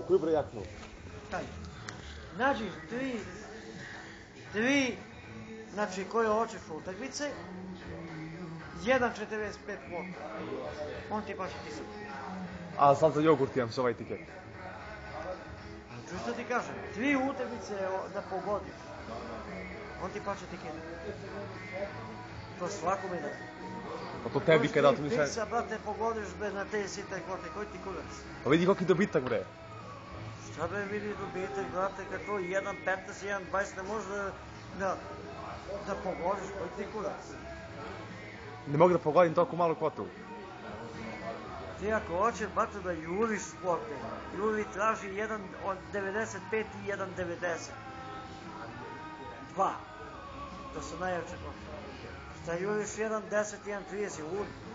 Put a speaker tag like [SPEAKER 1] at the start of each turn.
[SPEAKER 1] Кој бројакнал?
[SPEAKER 2] Значи, три, значи, кој очеш во утакмице, 1,45 квота. Он ти паше ти се.
[SPEAKER 1] А сад за јогурт имам со овај тикет.
[SPEAKER 2] Чуј што ти кажем, 3 утакмице да погодиш. Он ти паше тикет. То свакоме да.
[SPEAKER 1] Па то теби кај дату ми се.
[SPEAKER 2] Фикса, брате, погодиш без на тези сите квоти, кој ти кудац?
[SPEAKER 1] Па види колки добитак, бре.
[SPEAKER 2] Šta be vidi dobitak, brate, kako 1,15, 1,20 ne može da pogodiš, koji ti kurac?
[SPEAKER 1] Не мога да погодим толку малу квоту.
[SPEAKER 2] Ти ако hoćeš, brate, da juriš sporte, Juri traži 1,95 i 1,90. 2. To su najjače kvote. Šta juriš 1,10 i 1,30, lud?